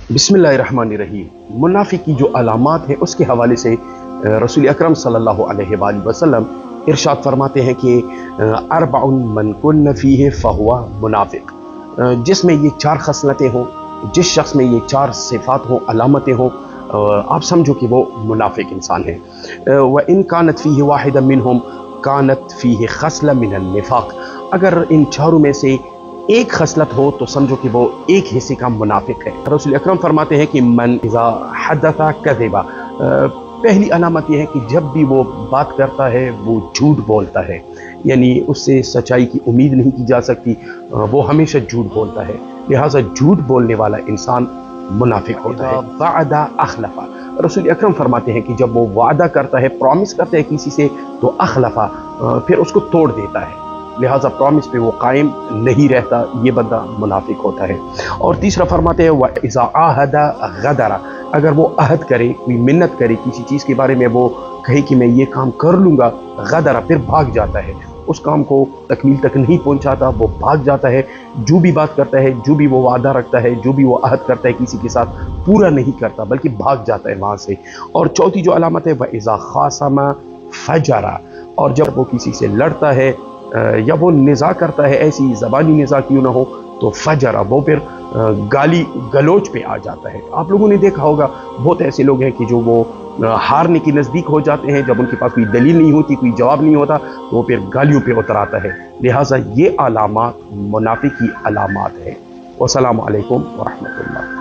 बिस्मिल्लाहिर्रहमानिर्रहीम। मुनाफिक की जो अलामात हैं उसके हवाले से रसूल अकरम सल्लल्लाहु अलैहि वसल्लम इरशाद फरमाते हैं कि अरबाउन मन कुन्न फीहि फहुवा मुनाफिक। जिसमें ये चार खसलतें हों, जिस शख्स में ये चार सिफात हों, अलामतें हों, आप समझो कि वो मुनाफिक इंसान है। व इन कानत फीहि वाहिदा मिनहुम कानत फीहि खसला मिनन निफाक। अगर इन चारों में से एक खसलत हो तो समझो कि वो एक हिस्से का मुनाफिक है। रसूल अकरम फरमाते हैं कि मन इज़ा हदसा कज़िबा। पहली अलामत यह है कि जब भी वो बात करता है वो झूठ बोलता है, यानी उससे सच्चाई की उम्मीद नहीं की जा सकती, वो हमेशा झूठ बोलता है। लिहाजा झूठ बोलने वाला इंसान मुनाफिक होता है। वादा अखलफा। रसूल अकरम फरमाते हैं कि जब वो वादा करता है, प्रॉमिस करता है किसी से, तो अखलफा फिर उसको तोड़ देता है। लिहाजा प्रॉमिस पे वो कायम नहीं रहता, ये बंदा मुनाफिक होता है। और तीसरा फरमाते हैं व इज़ा आहदा गदरा। अगर वो अहद करे, कोई मिन्नत करे किसी चीज़ के बारे में, वो कहे कि मैं ये काम कर लूँगा, गदरा, फिर भाग जाता है, उस काम को तकमील तक नहीं पहुँचाता, वो भाग जाता है। जो भी बात करता है, जो भी वो वादा रखता है, जो भी वो अहद करता है किसी के साथ, पूरा नहीं करता बल्कि भाग जाता है वहाँ से। और चौथी जो अलामत है वह इज़ा खासमा फजरा। और जब वो किसी से लड़ता है या वो निज़ा करता है, ऐसी ज़बानी निज़ा क्यों ना हो, तो फजरा, वो फिर गाली गलोच पे आ जाता है। आप लोगों ने देखा होगा बहुत ऐसे लोग हैं कि जो वो हारने के नज़दीक हो जाते हैं, जब उनके पास कोई दलील नहीं होती, कोई जवाब नहीं होता, तो वो फिर गालियों पे उतर आता है। लिहाजा ये अलामात मुनाफिक की अलामात है। वस्सलामु अलैकुम व रहमतुल्लाह।